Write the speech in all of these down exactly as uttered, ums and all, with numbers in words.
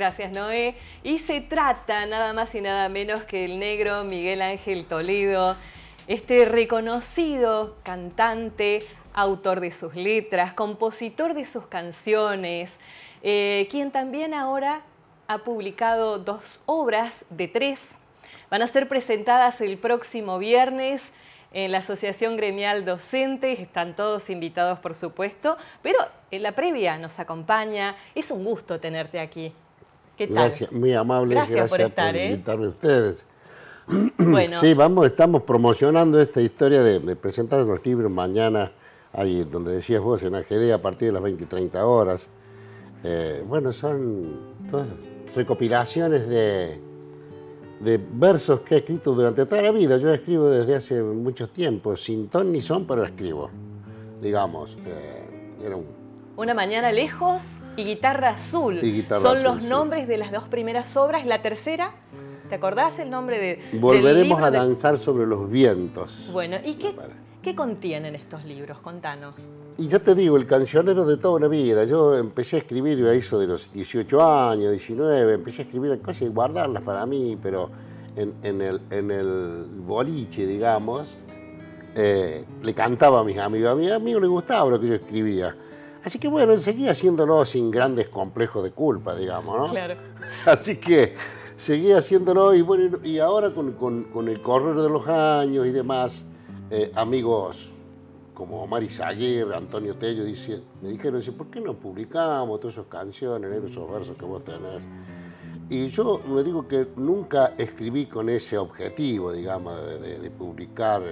Gracias, Noé. Y se trata nada más y nada menos que el negro Miguel Ángel Toledo, este reconocido cantante, autor de sus letras, compositor de sus canciones, eh, quien también ahora ha publicado dos obras de tres. Van a ser presentadas el próximo viernes en la Asociación Gremial Docente. Están todos invitados, por supuesto, pero en la previa nos acompaña. Es un gusto tenerte aquí. ¿Qué tal? Gracias, muy amable. Gracias, gracias por estar, por ¿eh? invitarme a ustedes. Bueno. Sí, vamos, estamos promocionando esta historia de, de presentar los libros mañana, ahí donde decías vos, en A G D, a partir de las veinte y treinta horas. Eh, bueno, son todas recopilaciones de, de versos que he escrito durante toda la vida. Yo escribo desde hace mucho tiempo, sin ton ni son, pero escribo, digamos. Eh, era un Una mañana lejos y Guitarra Azul. Y Guitarra Son Azul, los sí. nombres de las dos primeras obras. La tercera, ¿te acordás el nombre de, Volveremos del libro a de... danzar sobre los vientos. Bueno, ¿y qué, qué contienen estos libros? Contanos. Y ya te digo, el cancionero de toda la vida. Yo empecé a escribir a eso de los dieciocho años, diecinueve, empecé a escribir cosas y guardarlas para mí, pero en, en, el, en el boliche, digamos, eh, le cantaba a mis amigos. A mis amigos les gustaba lo que yo escribía. Así que bueno, seguía haciéndolo sin grandes complejos de culpa, digamos, ¿no? Claro. Así que seguía haciéndolo y bueno, y ahora con, con, con el correr de los años y demás, eh, amigos como Omar Izaguirre, Antonio Tello, dice, me dijeron, dice, ¿por qué no publicamos todas esas canciones, esos versos que vos tenés? Y yo me digo que nunca escribí con ese objetivo, digamos, de, de, de publicar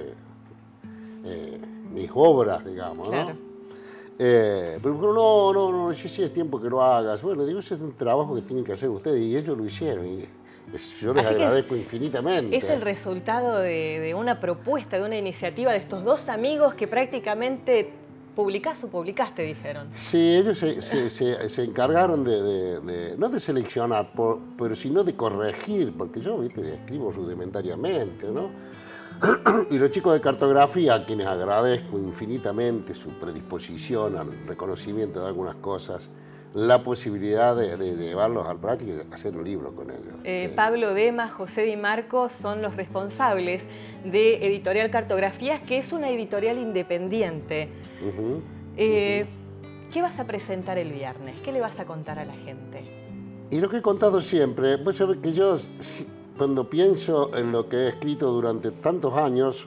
eh, mis obras, digamos, Claro. ¿no? Eh, pero me dijeron, no, no, no, sí, sí, es tiempo que lo hagas. Bueno, digo, ese es un trabajo que tienen que hacer ustedes y ellos lo hicieron. Y yo les Así que agradezco es, infinitamente. Es el resultado de, de una propuesta, de una iniciativa de estos dos amigos que prácticamente publicás o publicaste, dijeron. Sí, ellos se, se, se, se encargaron de, de, de, no de seleccionar, por, pero sino de corregir, porque yo, viste, escribo rudimentariamente, ¿no? Y los chicos de cartografía, a quienes agradezco infinitamente su predisposición al reconocimiento de algunas cosas, la posibilidad de, de, de llevarlos al práctico y hacer un libro con ellos. Eh, Sí. Pablo Dema, José Di Marco son los responsables de Editorial Cartografías, que es una editorial independiente. Uh-huh. eh, ¿Qué vas a presentar el viernes? ¿Qué le vas a contar a la gente? Y lo que he contado siempre, vos sabés que yo, cuando pienso en lo que he escrito durante tantos años,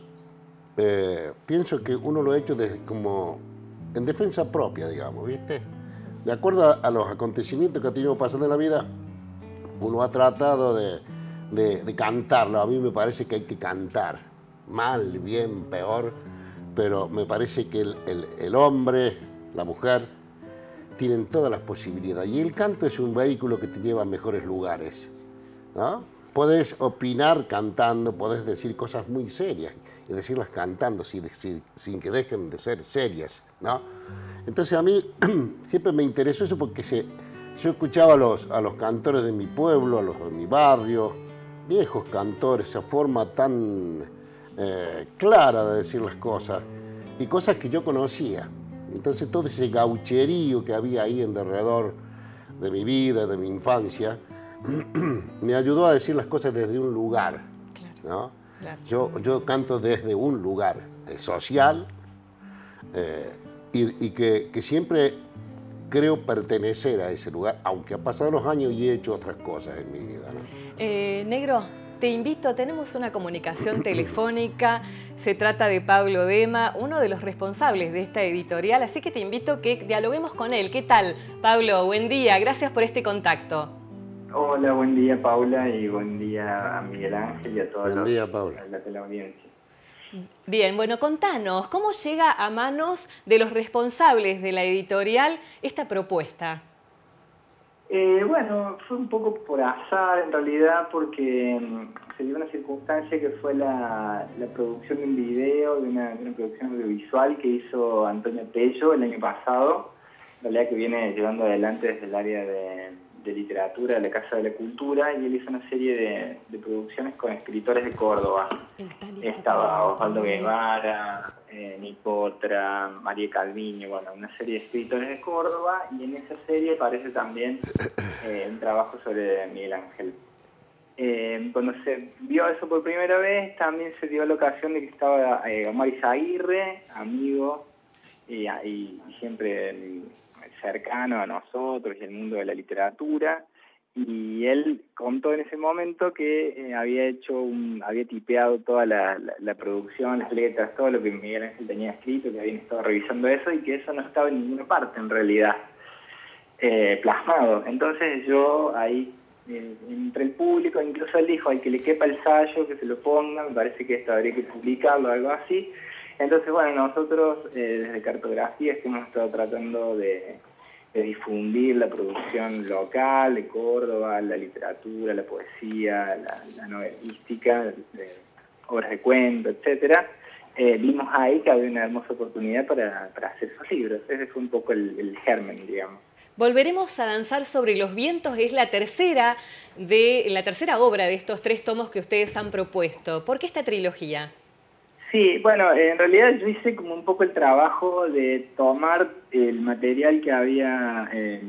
eh, pienso que uno lo ha hecho desde como en defensa propia, digamos, ¿viste? De acuerdo a, a los acontecimientos que ha tenido pasando en la vida, uno ha tratado de, de, de cantarlo. A mí me parece que hay que cantar, mal, bien, peor, pero me parece que el, el, el hombre, la mujer, tienen todas las posibilidades. Y el canto es un vehículo que te lleva a mejores lugares, ¿no? Podés opinar cantando, podés decir cosas muy serias y decirlas cantando sin, sin, sin que dejen de ser serias, ¿no? Entonces a mí siempre me interesó eso porque se, yo escuchaba a los, a los cantores de mi pueblo, a los de mi barrio, viejos cantores, esa forma tan eh, clara de decir las cosas y cosas que yo conocía. Entonces todo ese gaucherío que había ahí en derredor de mi vida, de mi infancia, me ayudó a decir las cosas desde un lugar, ¿no? Claro. Yo, yo canto desde un lugar eh, social eh, y, y que, que siempre creo pertenecer a ese lugar, aunque han pasado los años y he hecho otras cosas en mi vida, ¿no? Eh, Negro, te invito, tenemos una comunicación telefónica, se trata de Pablo Dema, uno de los responsables de esta editorial, así que te invito a que dialoguemos con él. ¿Qué tal, Pablo? Buen día, gracias por este contacto. Hola, buen día Paula y buen día a Miguel Ángel y a todos Buen los día, Paula. a la, a la audiencia. Bien, bueno, contanos, ¿cómo llega a manos de los responsables de la editorial esta propuesta? Eh, bueno, fue un poco por azar en realidad porque um, se dio una circunstancia que fue la, la producción de un video, de una, de una producción audiovisual que hizo Antonio Tello el año pasado, en realidad que viene llevando adelante desde el área de, de literatura de la Casa de la Cultura, y él hizo una serie de, de producciones con escritores de Córdoba. Estaba Osvaldo Guevara, eh, Nicotra, María Calviño, bueno, una serie de escritores de Córdoba, y en esa serie aparece también eh, un trabajo sobre Miguel Ángel. Eh, cuando se vio eso por primera vez, también se dio la ocasión de que estaba eh, Omar Izaguirre, amigo, y, y, y siempre cercano a nosotros y el mundo de la literatura, y él contó en ese momento que eh, había hecho un, había tipeado toda la, la, la producción, las letras, todo lo que Miguel Ángel tenía escrito, que habían estado revisando eso, y que eso no estaba en ninguna parte en realidad eh, plasmado. Entonces yo ahí, eh, entre el público, incluso él dijo, al que le quepa el ensayo, que se lo ponga, me parece que esto habría que publicarlo, algo así. Entonces, bueno, nosotros eh, desde Cartografías que hemos estado tratando de, de difundir la producción local de Córdoba, la literatura, la poesía, la, la novelística, de obras de cuento, etcétera. Eh, vimos ahí que había una hermosa oportunidad para, para hacer esos libros. Ese fue un poco el, el germen, digamos. Volveremos a danzar sobre los vientos es la tercera, de, la tercera obra de estos tres tomos que ustedes han propuesto. ¿Por qué esta trilogía? Sí, bueno, en realidad yo hice como un poco el trabajo de tomar el material que había eh,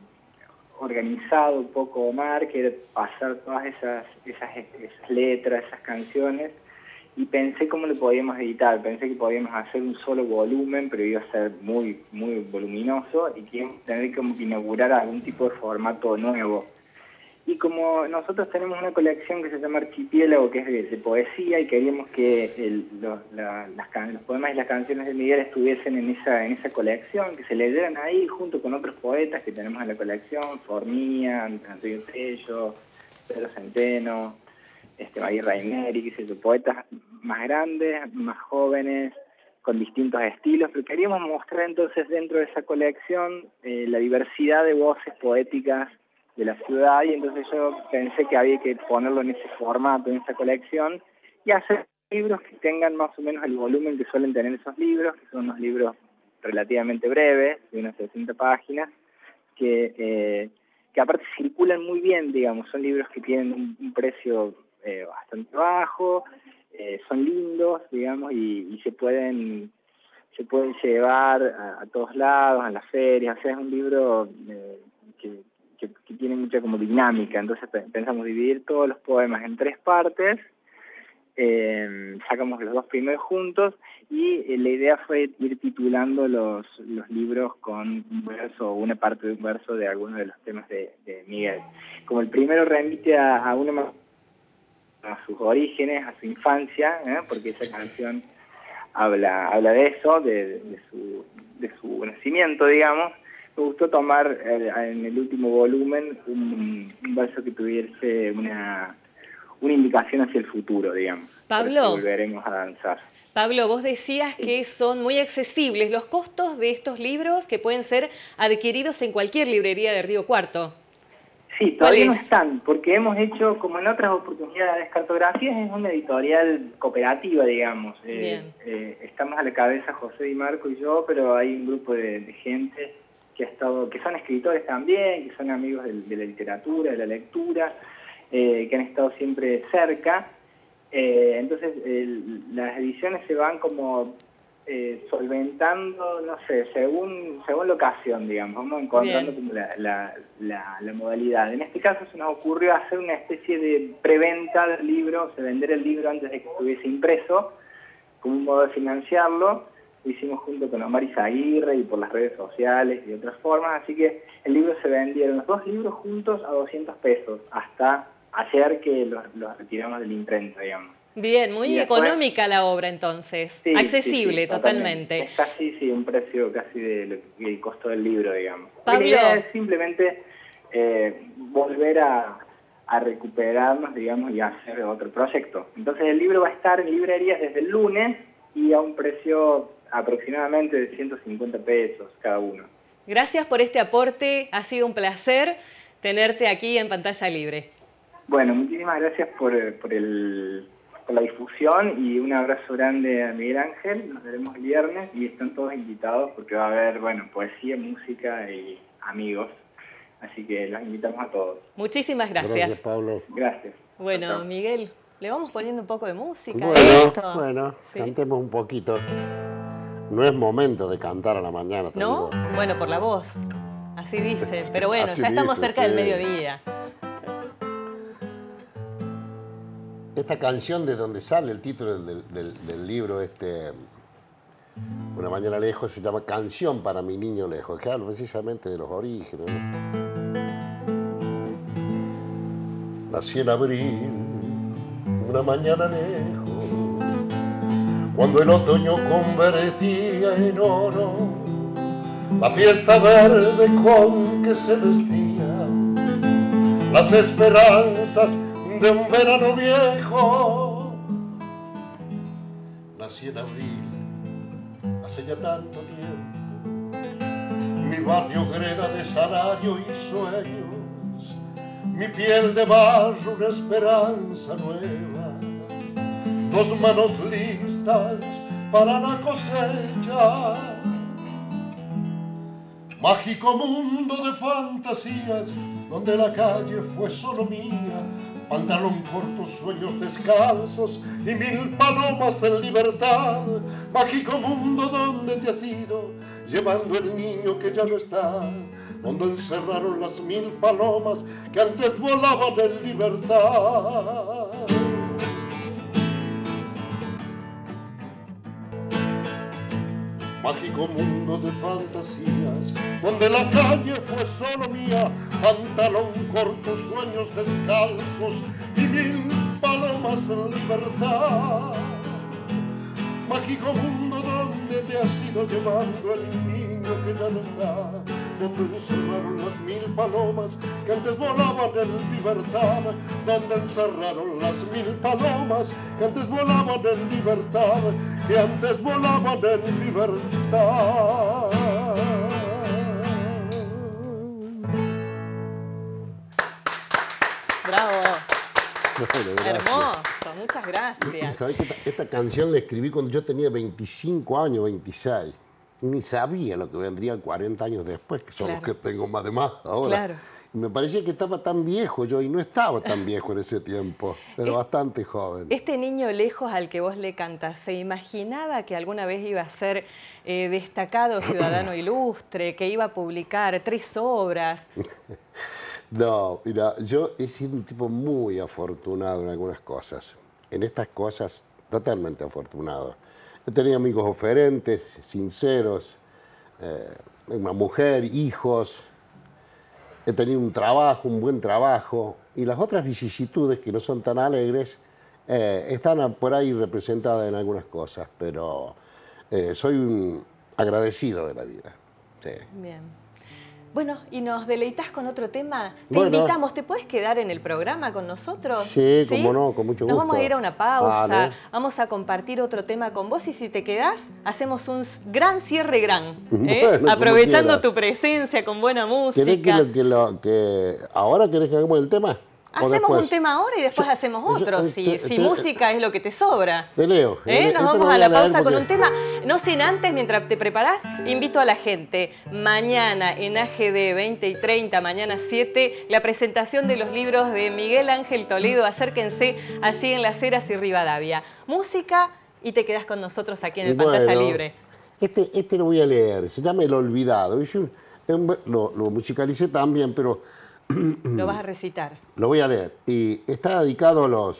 organizado un poco Omar, que era pasar todas esas, esas, esas letras, esas canciones, y pensé cómo lo podíamos editar. Pensé que podíamos hacer un solo volumen, pero iba a ser muy, muy voluminoso, y que íbamos a tener como que inaugurar algún tipo de formato nuevo. Y como nosotros tenemos una colección que se llama Archipiélago, que es de, de poesía, y queríamos que el, los, la, las, los poemas y las canciones de Miguel estuviesen en esa, en esa colección, que se leyeran ahí junto con otros poetas que tenemos en la colección, Formía, Antonio Tello, Pedro Centeno, este, María Raimeri, qué sé yo, poetas más grandes, más jóvenes, con distintos estilos, pero queríamos mostrar entonces dentro de esa colección eh, la diversidad de voces poéticas de la ciudad, y entonces yo pensé que había que ponerlo en ese formato, en esa colección, y hacer libros que tengan más o menos el volumen que suelen tener esos libros, que son unos libros relativamente breves, de unas sesenta páginas, que, eh, que aparte circulan muy bien, digamos, son libros que tienen un, un precio eh, bastante bajo, eh, son lindos, digamos, y, y se pueden se pueden llevar a, a todos lados, a las ferias. O sea, es un libro eh, que Que, que tiene mucha como dinámica. Entonces pensamos dividir todos los poemas en tres partes, eh, sacamos los dos primeros juntos, y eh, la idea fue ir titulando los, los libros con un verso o una parte de un verso de alguno de los temas de, de Miguel. Como el primero remite a, a, una, a sus orígenes, a su infancia, ¿eh? Porque esa canción habla, habla de eso, de, de, su, de su nacimiento, digamos. Me gustó tomar eh, en el último volumen un, un verso que tuviese una, una indicación hacia el futuro, digamos. Pablo, volveremos a danzar. Pablo, vos decías Sí. que son muy accesibles los costos de estos libros, que pueden ser adquiridos en cualquier librería de Río Cuarto. Sí, todavía no están, porque hemos hecho, como en otras oportunidades, Cartografías es una editorial cooperativa, digamos. Eh, eh, estamos a la cabeza José Di Marco y yo, pero hay un grupo de, de gente que ha estado, que son escritores también, que son amigos de, de la literatura, de la lectura, eh, que han estado siempre cerca. Eh, entonces, el, las ediciones se van como eh, solventando, no sé, según según la ocasión, digamos, vamos encontrando Bien. como la, la, la, la modalidad. En este caso se nos ocurrió hacer una especie de preventa del libro, o sea, vender el libro antes de que estuviese impreso, como un modo de financiarlo. Lo hicimos junto con Omar Izaguirre y por las redes sociales y otras formas, así que el libro se vendieron, los dos libros juntos, a doscientos pesos, hasta ayer que los, los retiramos de la imprenta, digamos. Bien, muy después, económica la obra entonces, sí, accesible sí, sí, totalmente. Es casi, sí, un precio casi del de costo del libro, digamos. Pablo. La idea es simplemente eh, volver a, a recuperarnos, digamos, y hacer otro proyecto. Entonces el libro va a estar en librerías desde el lunes y a un precio aproximadamente de ciento cincuenta pesos cada uno. Gracias por este aporte, ha sido un placer tenerte aquí en Pantalla Libre. Bueno, muchísimas gracias por, por, el, por la difusión, y un abrazo grande a Miguel Ángel. Nos veremos el viernes y están todos invitados porque va a haber, bueno, poesía, música y amigos. Así que los invitamos a todos. Muchísimas gracias. Gracias, Pablo. Gracias. Bueno, Chao. Miguel, le vamos poniendo un poco de música. Bueno, a esto. bueno, Sí. cantemos un poquito. No es momento de cantar a la mañana, te ¿No? digo. Bueno, por la voz. Así dice. Sí, Pero bueno, así ya estamos dice, cerca sí. del mediodía. Esta canción de donde sale el título del, del- del libro, este, Una mañana lejos, se llama Canción para mi niño lejos, que habla precisamente de los orígenes, ¿no? Nací en abril, una mañana lejos, cuando el otoño convertía en oro la fiesta verde con que se vestían las esperanzas de un verano viejo. Nací en abril, hace ya tanto tiempo, mi barrio greda de salario y sueños, mi piel de barro una esperanza nueva, dos manos listas para la cosecha. Mágico mundo de fantasías, donde la calle fue solo mía, pantalón corto, sueños descalzos y mil palomas en libertad. Mágico mundo donde te has ido, llevando el niño que ya no está, donde encerraron las mil palomas que antes volaban en libertad. Mágico mundo de fantasías, donde la calle fue solo mía, pantalón corto, sueños descalzos y mil palomas en libertad. Mágico mundo donde te has ido llevando el niño que ya no está, donde encerraron las mil palomas que antes volaban en libertad, donde encerraron las mil palomas que antes volaban en libertad, que antes volaban en libertad. Bravo. Bueno, gracias. Hermoso. Muchas gracias. ¿Sabés que esta, esta canción la escribí cuando yo tenía veinticinco años, veintiséis? Ni sabía lo que vendría cuarenta años después, que son Claro. los que tengo más de más ahora. Claro. Y me parecía que estaba tan viejo yo, y no estaba tan viejo en ese tiempo, pero bastante joven. Este niño lejos al que vos le cantás, ¿se imaginaba que alguna vez iba a ser eh, destacado ciudadano ilustre, que iba a publicar tres obras? No, mira, yo he sido un tipo muy afortunado en algunas cosas. En estas cosas, totalmente afortunado. He tenido amigos oferentes, sinceros, eh, una mujer, hijos. He tenido un trabajo, un buen trabajo. Y las otras vicisitudes, que no son tan alegres, eh, están por ahí representadas en algunas cosas. Pero eh, soy un agradecido de la vida. Sí. Bien. Bueno, y nos deleitas con otro tema. Te Bueno. invitamos, ¿te puedes quedar en el programa con nosotros? Sí, cómo no, con mucho Nos gusto. vamos a ir a una pausa, Vale. vamos a compartir otro tema con vos y si te quedás, hacemos un s- gran cierre gran, ¿eh? Bueno, como aprovechando quieras. tu presencia con buena ¿Querés que música. lo, que lo, que ¿Ahora querés que hagamos el tema? ¿O Hacemos después? un tema ahora y después Yo- hacemos yo- otro, te- si, si te- música es lo que te sobra. Te leo. ¿Eh? Esto Nos lo vamos voy a la leer pausa con porque- un tema. No sin antes, mientras te preparás, invito a la gente. Mañana en A G D veinte y treinta, mañana siete, la presentación de los libros de Miguel Ángel Toledo. Acérquense allí en Las Heras y Rivadavia. Música y te quedás con nosotros aquí en el Pantalla Bueno, Libre. Este, este lo voy a leer, se llama El Olvidado. Es un- es un- lo, lo musicalicé también, pero Lo vas a recitar. lo voy a leer. Y está dedicado a los,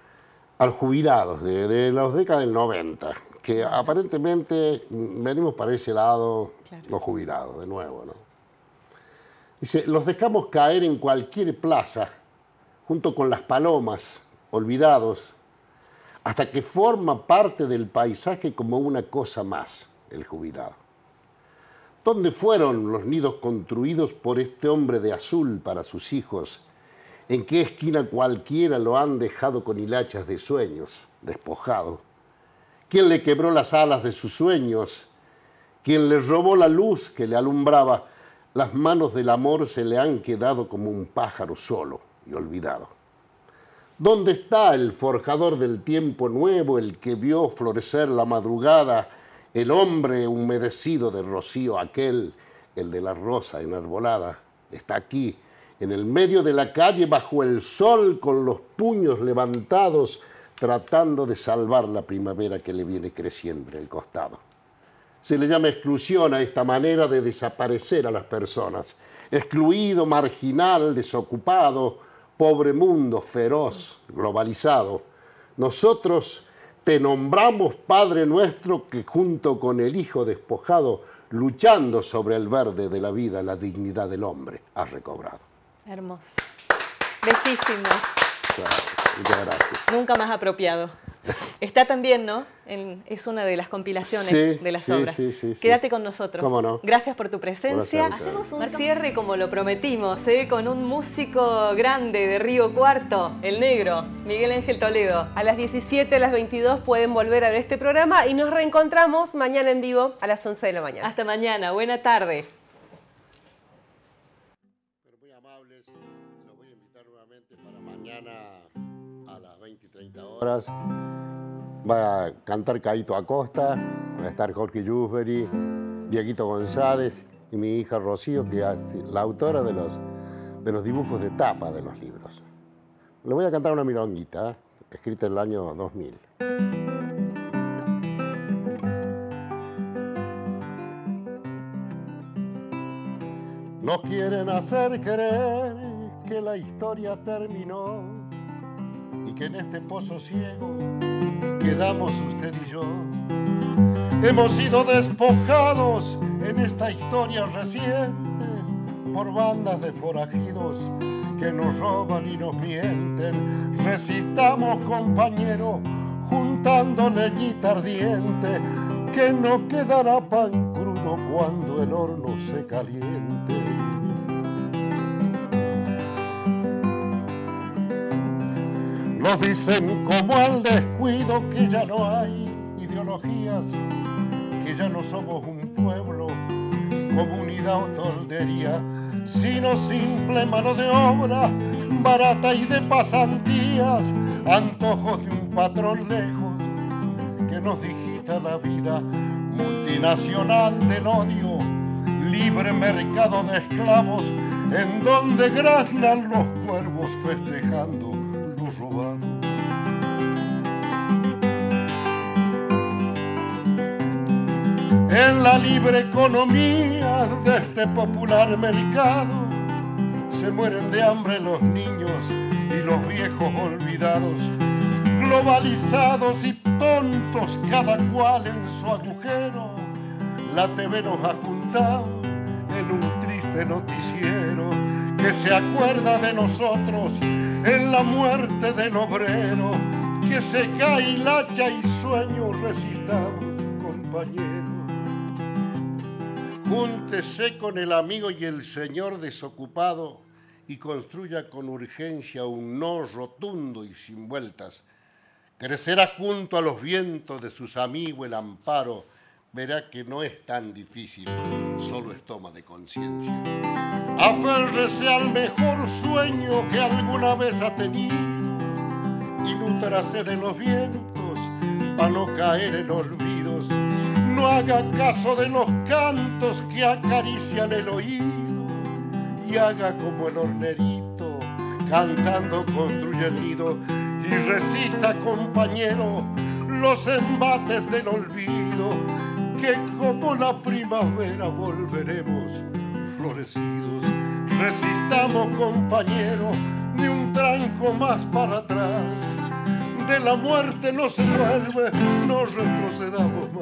a los jubilados de, de las décadas del noventa, que aparentemente mm, venimos para ese lado, Claro. los jubilados, de nuevo, ¿no? Dice, los dejamos caer en cualquier plaza, junto con las palomas, olvidados, hasta que forma parte del paisaje como una cosa más, el jubilado. ¿Dónde fueron los nidos construidos por este hombre de azul para sus hijos? ¿En qué esquina cualquiera lo han dejado con hilachas de sueños, despojado? ¿Quién le quebró las alas de sus sueños? ¿Quién le robó la luz que le alumbraba? Las manos del amor se le han quedado como un pájaro solo y olvidado. ¿Dónde está el forjador del tiempo nuevo, el que vio florecer la madrugada, el hombre humedecido de rocío aquel, el de la rosa enarbolada? está aquí, en el medio de la calle, bajo el sol, con los puños levantados, tratando de salvar la primavera que le viene creciendo en el costado. Se le llama exclusión a esta manera de desaparecer a las personas. Excluido, marginal, desocupado, pobre mundo, feroz, globalizado. Nosotros te nombramos Padre nuestro que junto con el Hijo despojado, luchando sobre el verde de la vida, la dignidad del hombre, has recobrado. Hermoso. Bellísimo. Claro, muchas gracias. Nunca más apropiado. Está también, ¿no? En, es una de las compilaciones sí, de las sí, obras. Sí, sí, sí. Quédate con nosotros. ¿Cómo no? Gracias por tu presencia. Hacemos un cierre como lo prometimos, ¿eh? Con un músico grande de Río Cuarto, el negro, Miguel Ángel Toledo. A las diecisiete, a las veintidós pueden volver a ver este programa y nos reencontramos mañana en vivo a las once de la mañana. Hasta mañana. Buena tarde. Pero muy amables, los voy a invitar nuevamente para mañana a las veinte y treinta horas. Va a cantar Caíto Acosta, va a estar Jorge Yusberi, Dieguito González y mi hija Rocío, que es la autora de los, de los dibujos de tapa de los libros. Le voy a cantar una milonguita, ¿eh? Escrita en el año dos mil. Nos quieren hacer creer que la historia terminó y que en este pozo ciego quedamos usted y yo. Hemos sido despojados en esta historia reciente por bandas de forajidos que nos roban y nos mienten. Resistamos, compañero, juntando leñita ardiente, que no quedará pan crudo cuando el horno se caliente. Nos dicen como al descuido que ya no hay ideologías, que ya no somos un pueblo, comunidad o toldería, sino simple mano de obra, barata y de pasantías, antojos de un patrón lejos que nos digita la vida, multinacional del odio, libre mercado de esclavos, en donde graznan los cuervos festejando lo robado. En la libre economía de este popular mercado se mueren de hambre los niños y los viejos olvidados, globalizados y tontos cada cual en su agujero. La T V nos ha juntado en un triste noticiero que se acuerda de nosotros en la muerte del obrero, que se cae hilacha y sueño resistamos, compañeros. Júntese con el amigo y el señor desocupado y construya con urgencia un no rotundo y sin vueltas. Crecerá junto a los vientos de sus amigos el amparo. Verá que no es tan difícil, solo es toma de conciencia. Aférrese al mejor sueño que alguna vez ha tenido y nútrase de los vientos para no caer en olvidos. No haga caso de los cantos que acarician el oído y haga como el hornerito, cantando construye el nido y resista, compañero, los embates del olvido, que como la primavera volveremos florecidos. Resistamos, compañero, ni un tranco más para atrás. De la muerte no se vuelve, no retrocedamos más.